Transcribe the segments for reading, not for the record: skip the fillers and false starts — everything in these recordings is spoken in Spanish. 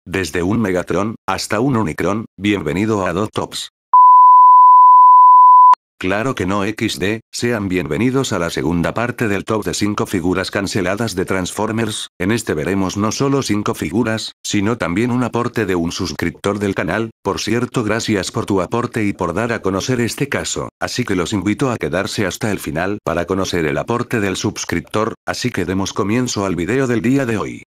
Desde un Megatron, hasta un Unicron, bienvenido a Tops. Claro que no XD, sean bienvenidos a la segunda parte del top de 5 figuras canceladas de Transformers. En este veremos no solo 5 figuras, sino también un aporte de un suscriptor del canal. Por cierto, gracias por tu aporte y por dar a conocer este caso, así que los invito a quedarse hasta el final para conocer el aporte del suscriptor, así que demos comienzo al video del día de hoy.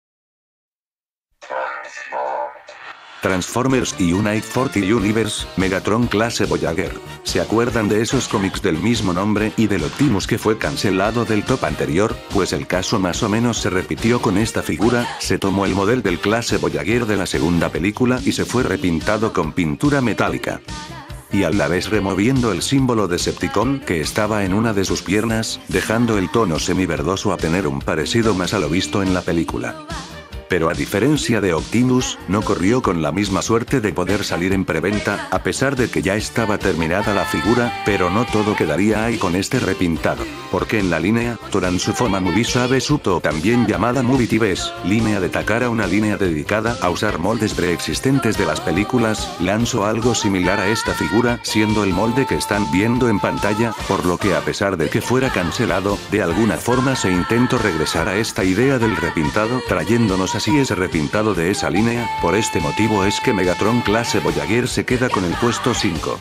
Transformers Unite 40 Universe, Megatron clase Voyager. ¿Se acuerdan de esos cómics del mismo nombre y del Optimus que fue cancelado del top anterior? Pues el caso más o menos se repitió con esta figura. Se tomó el modelo del clase Voyager de la segunda película y se fue repintado con pintura metálica. Y a la vez removiendo el símbolo de Decepticon que estaba en una de sus piernas, dejando el tono semiverdoso a tener un parecido más a lo visto en la película. Pero a diferencia de Optimus, no corrió con la misma suerte de poder salir en preventa, a pesar de que ya estaba terminada la figura, pero no todo quedaría ahí con este repintado. Porque en la línea, Transforma Movie Sabe Suto, también llamada Movie TVs, línea de Takara, una línea dedicada a usar moldes preexistentes de las películas, lanzó algo similar a esta figura, siendo el molde que están viendo en pantalla, por lo que a pesar de que fuera cancelado, de alguna forma se intentó regresar a esta idea del repintado, trayéndonos así ese repintado de esa línea. Por este motivo es que Megatron clase Voyager se queda con el puesto 5.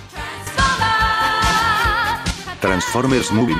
Transformers Movie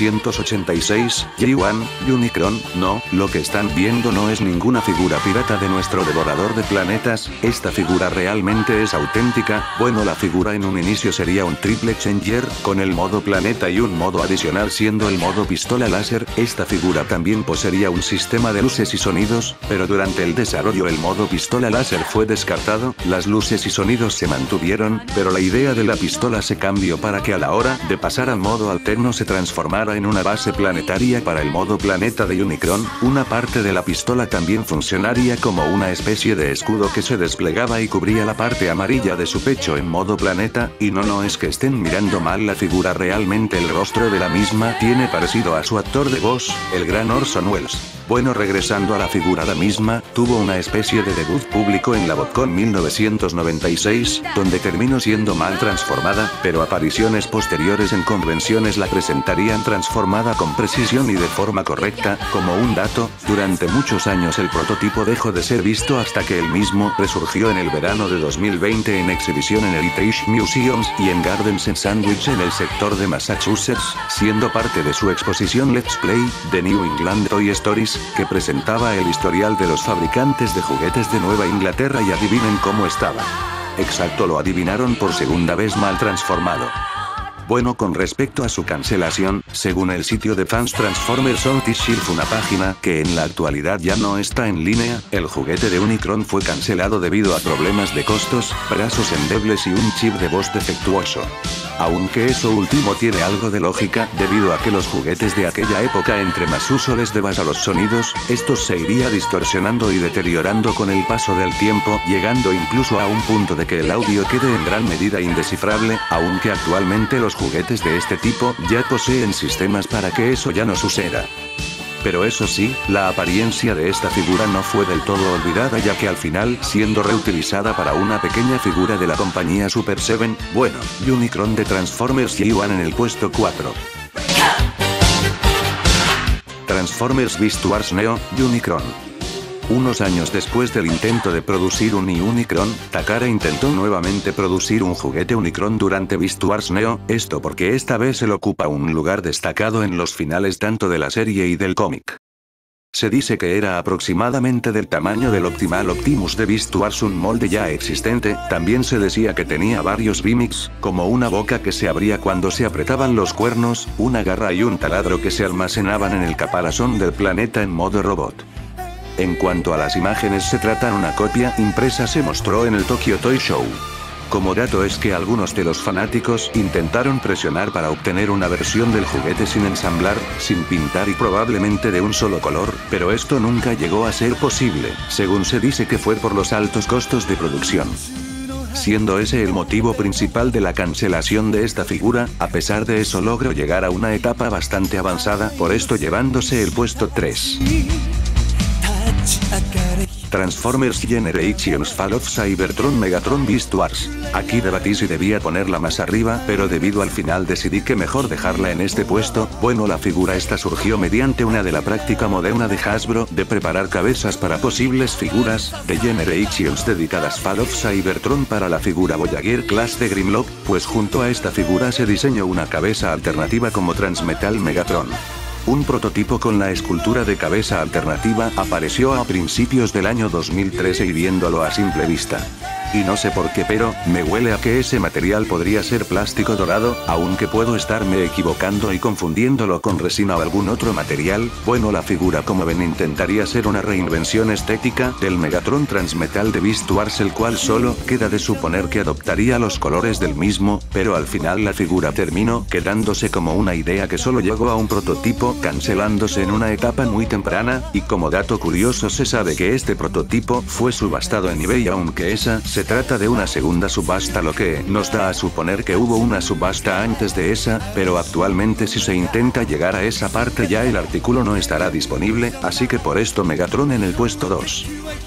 1986, G1, Unicron. No, lo que están viendo no es ninguna figura pirata de nuestro devorador de planetas, esta figura realmente es auténtica. Bueno, la figura en un inicio sería un triple changer, con el modo planeta y un modo adicional siendo el modo pistola láser. Esta figura también poseería un sistema de luces y sonidos, pero durante el desarrollo el modo pistola láser fue descartado, las luces y sonidos se mantuvieron, pero la idea de la pistola se cambió para que a la hora de pasar al modo alterno se transformara en una base planetaria para el modo planeta de Unicron. Una parte de la pistola también funcionaría como una especie de escudo que se desplegaba y cubría la parte amarilla de su pecho en modo planeta, y no es que estén mirando mal la figura, realmente el rostro de la misma tiene parecido a su actor de voz, el gran Orson Welles. Bueno, regresando a la figura, la misma tuvo una especie de debut público en la BotCon 1996, donde terminó siendo mal transformada, pero apariciones posteriores en convenciones la presentarían transformada con precisión y de forma correcta. Como un dato, durante muchos años el prototipo dejó de ser visto hasta que el mismo resurgió en el verano de 2020 en exhibición en Heritage Museums y en Gardens and Sandwich en el sector de Massachusetts, siendo parte de su exposición Let's Play, The New England Toy Stories, que presentaba el historial de los fabricantes de juguetes de Nueva Inglaterra, y adivinen cómo estaba. Exacto, lo adivinaron, por segunda vez mal transformado. Bueno, con respecto a su cancelación, según el sitio de fans Transformers OnTheShelf, una página que en la actualidad ya no está en línea, el juguete de Unicron fue cancelado debido a problemas de costos, brazos endebles y un chip de voz defectuoso. Aunque eso último tiene algo de lógica, debido a que los juguetes de aquella época entre más uso les debas a los sonidos, estos se iría distorsionando y deteriorando con el paso del tiempo, llegando incluso a un punto de que el audio quede en gran medida indescifrable, aunque actualmente los juguetes de este tipo ya poseen sistemas para que eso ya no suceda. Pero eso sí, la apariencia de esta figura no fue del todo olvidada, ya que al final siendo reutilizada para una pequeña figura de la compañía Super 7, bueno, Unicron de Transformers G1 en el puesto 4. Transformers Beast Wars Neo, Unicron. Unos años después del intento de producir un Unicron, Takara intentó nuevamente producir un juguete Unicron durante Beast Wars Neo, esto porque esta vez él ocupa un lugar destacado en los finales tanto de la serie y del cómic. Se dice que era aproximadamente del tamaño del Optimal Optimus de Beast Wars, un molde ya existente. También se decía que tenía varios gimmicks, como una boca que se abría cuando se apretaban los cuernos, una garra y un taladro que se almacenaban en el caparazón del planeta en modo robot. En cuanto a las imágenes, se tratan una copia impresa, se mostró en el Tokyo Toy Show. Como dato es que algunos de los fanáticos intentaron presionar para obtener una versión del juguete sin ensamblar, sin pintar y probablemente de un solo color, pero esto nunca llegó a ser posible, según se dice que fue por los altos costos de producción. Siendo ese el motivo principal de la cancelación de esta figura, a pesar de eso logró llegar a una etapa bastante avanzada, por esto llevándose el puesto 3. Transformers Generations Fall of Cybertron Megatron Beast Wars. Aquí debatí si debía ponerla más arriba, pero debido al final decidí que mejor dejarla en este puesto. Bueno, la figura esta surgió mediante una de la práctica moderna de Hasbro, de preparar cabezas para posibles figuras, de Generations dedicadas Fall of Cybertron para la figura Voyager Class de Grimlock, pues junto a esta figura se diseñó una cabeza alternativa como Transmetal Megatron. Un prototipo con la escultura de cabeza alternativa apareció a principios del año 2013 y viéndolo a simple vista. Y no sé por qué, pero me huele a que ese material podría ser plástico dorado, aunque puedo estarme equivocando y confundiéndolo con resina o algún otro material. Bueno, la figura, como ven, intentaría ser una reinvención estética del Megatron Transmetal de Beast Wars, el cual solo queda de suponer que adoptaría los colores del mismo, pero al final la figura terminó quedándose como una idea que solo llegó a un prototipo, cancelándose en una etapa muy temprana, y como dato curioso se sabe que este prototipo fue subastado en eBay, aunque esa se trata de una segunda subasta, lo que nos da a suponer que hubo una subasta antes de esa, pero actualmente si se intenta llegar a esa parte ya el artículo no estará disponible, así que por esto Megatron en el puesto 2.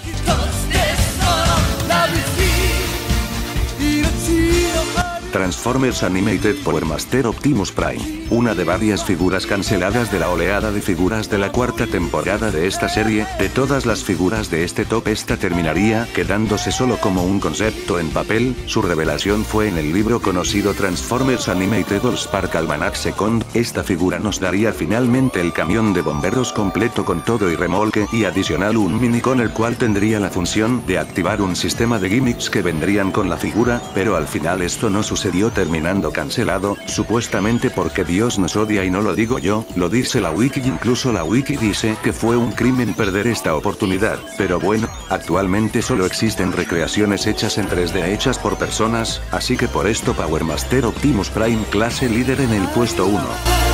Transformers Animated Power Master Optimus Prime. Una de varias figuras canceladas de la oleada de figuras de la cuarta temporada de esta serie. De todas las figuras de este top, esta terminaría quedándose solo como un concepto en papel. Su revelación fue en el libro conocido Transformers Animated All Spark Almanac Second. Esta figura nos daría finalmente el camión de bomberos completo con todo y remolque, y adicional un mini con el cual tendría la función de activar un sistema de gimmicks que vendrían con la figura, pero al final esto no sucedió, terminando cancelado, supuestamente porque Dios nos odia, y no lo digo yo, lo dice la wiki. Incluso la wiki dice que fue un crimen perder esta oportunidad, pero bueno, actualmente solo existen recreaciones hechas en 3D hechas por personas, así que por esto Power Master Optimus Prime clase líder en el puesto 1.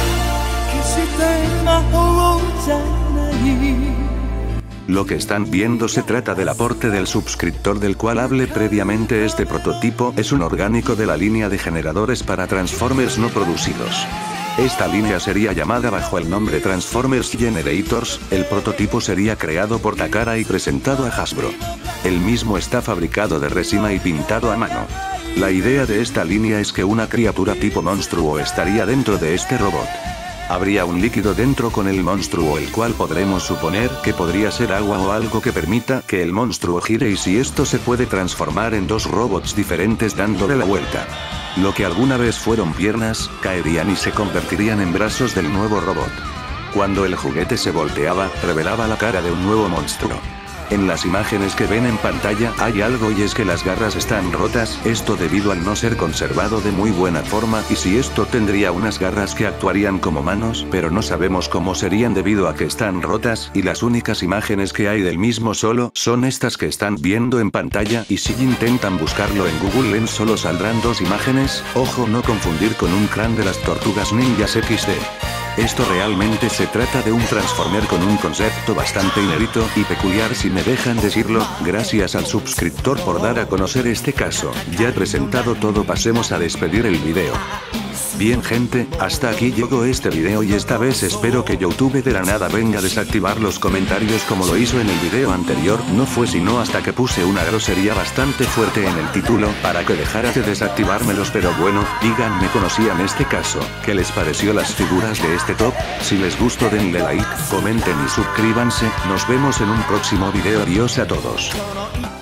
Lo que están viendo se trata del aporte del suscriptor del cual hablé previamente. Este prototipo es un orgánico de la línea de generadores para Transformers no producidos. Esta línea sería llamada bajo el nombre Transformers Generators. El prototipo sería creado por Takara y presentado a Hasbro. El mismo está fabricado de resina y pintado a mano. La idea de esta línea es que una criatura tipo monstruo estaría dentro de este robot. Habría un líquido dentro con el monstruo, el cual podremos suponer que podría ser agua o algo que permita que el monstruo gire, y si esto se puede transformar en dos robots diferentes dándole la vuelta. Lo que alguna vez fueron piernas, caerían y se convertirían en brazos del nuevo robot. Cuando el juguete se volteaba, revelaba la cara de un nuevo monstruo. En las imágenes que ven en pantalla hay algo, y es que las garras están rotas, esto debido al no ser conservado de muy buena forma, y si esto tendría unas garras que actuarían como manos, pero no sabemos cómo serían debido a que están rotas, y las únicas imágenes que hay del mismo solo son estas que están viendo en pantalla, y si intentan buscarlo en Google Lens solo saldrán dos imágenes. Ojo, no confundir con un crán de las Tortugas Ninjas XD. Esto realmente se trata de un Transformer con un concepto bastante inédito y peculiar, si me dejan decirlo. Gracias al suscriptor por dar a conocer este caso. Ya presentado todo, pasemos a despedir el video. Bien gente, hasta aquí llegó este video, y esta vez espero que YouTube de la nada venga a desactivar los comentarios como lo hizo en el video anterior. No fue sino hasta que puse una grosería bastante fuerte en el título para que dejara de desactivármelos, pero bueno, díganme conocían este caso, ¿qué les pareció las figuras de este top? Si les gustó denle like, comenten y suscríbanse. Nos vemos en un próximo video. Adiós a todos.